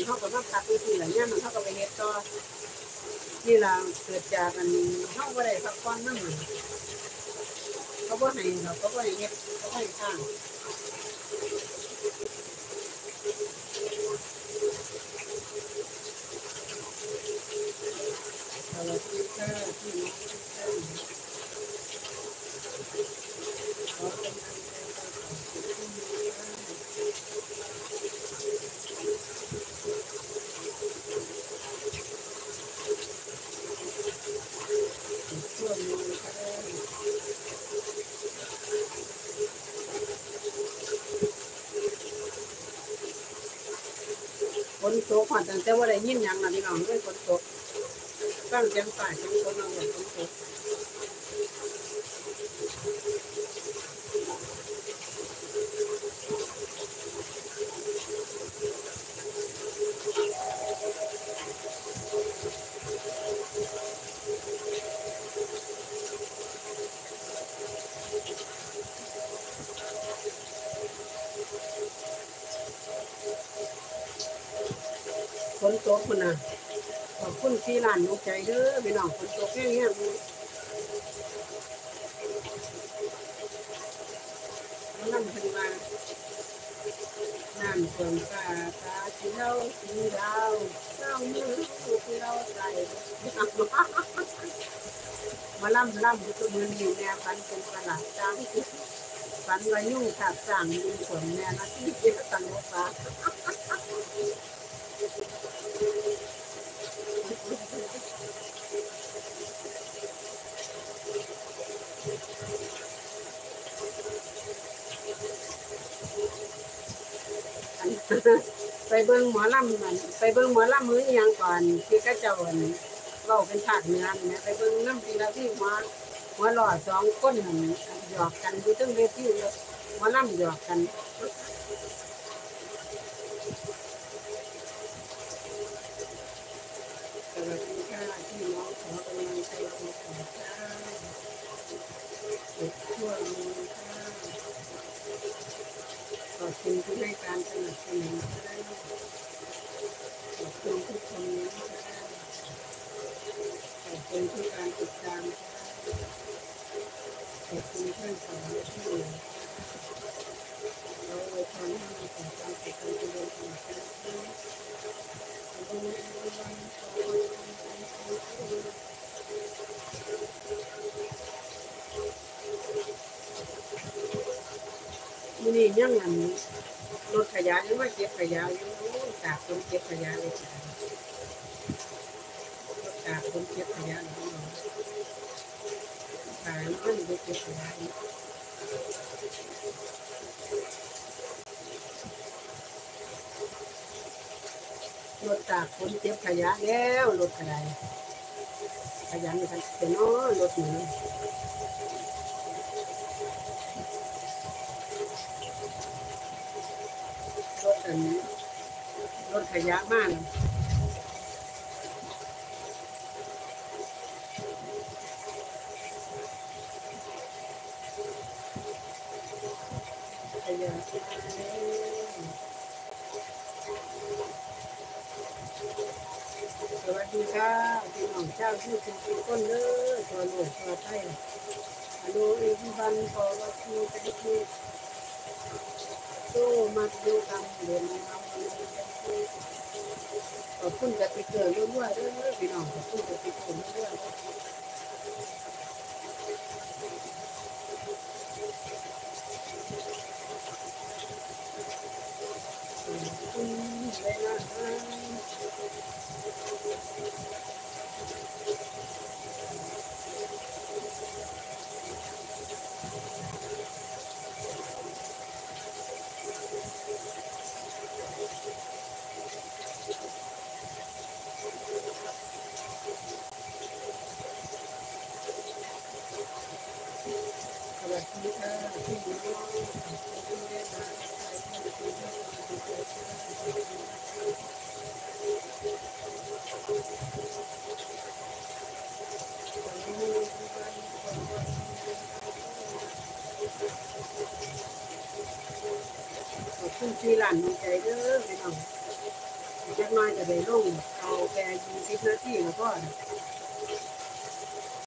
เขาก็มาพักอยู่ที่หลังเนี่ยมันเขาก็ไปเฮ็ดต่อนี่ล่ะเกิดจากอันเขาบ่ได้พักผ่อนนั่นเขาบ่ให้เขาบ่ให้เฮ็ดเขาบ่ให้สร้างสวัสดีค่ะพี่น้องทุกท่านขอเป็นกำลังใจช่วงนี้ค่ะฝนตกผ่านตั้งแต่ว่าได้ยินหยังล่ะพี่น้องเลยฝนตกฟังเสียงฟ้าเสียงฝนเอาเลยฝนตกฝนตกพุ่นน่ะขอบคุณที่ร้านนกใจเด้อพี่น้องฝนตกแห้งๆมันนั่นเป็นว่าน้ำท่วมฟ้าตาสีเหล้าสีดาวเจ้ามือที่เราใส่มาล่ำอยู่ตัวมือนี่แม่ฝันเป็นประหลาดจ้างฝันว่ายุ่งขาดสั่งมีผลแม่นะที่เกี่ยวกับนกฟ้าไปเบิ่งหมอลำมันไปเบิ่งหมอลำมือยังก่อนที่กระเจ้าเว้าเป็นภาคเหนือเนี่ยไปเบิ่งน้ำปีละที่หัวหล่อสองคนหยอกกันอยู่ตั้งเวทีเลยหมอลำหยอกกันสวัสดีค่ะพี่น้องขอกำลังใจทุกท่านทั่วมือค่ะขอบคุณที่ให้การสนับสนุนค่ะขอบคุณทุกคนนะคะขอบคุณทุกการติดตามขอบคุณเพื่อนสาวที่เราเลยทำให้มีความสุขกันเรื่อยๆนี่ยังอันรถขยะยังว่าเก็บขยะอยู่จากคนเก็บขยะเลยจากคนเก็บขยะนี่ขายมันเก็บขยะรถจากคนเก็บขยะแล้วรถอะไรขยันกันเป็นน้อรถหนึ่งรถอันนี้รถขยะมากขยะสวัสดีค่ะพี่น้องเจ้าที่ทุกคนเลยตัวหลวงตัวไทยฮัลโหลเอ็มบันพอว่าคือเป็นคือโตมาดูกำเดินมาขอบคุณกับไปเกิดรั่วๆเด้อพี่น้องขอบคุณกับไปเกิดรั่วๆคุณเลยนะคะสวัสดีค่ะพี่น้องคุณได้มาขอบคุณที่หลานใจเด้อพี่น้องใจจักหน่อยก็ได้ลงเอาแค่20 นาทีแล้วก็